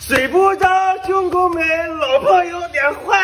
睡不着，兄弟们，老婆有点坏。